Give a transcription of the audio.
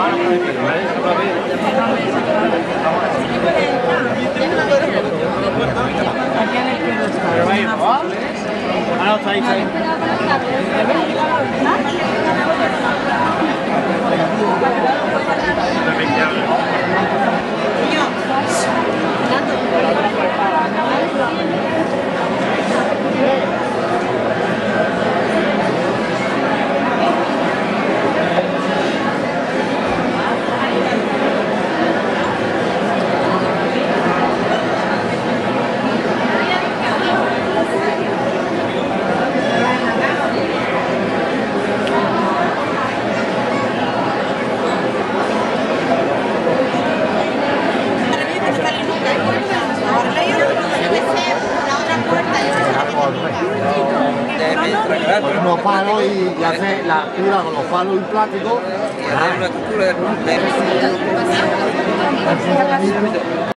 Ah, no, está ahí, está ahí. Con unos palos y hace la cura con los palos y plástico.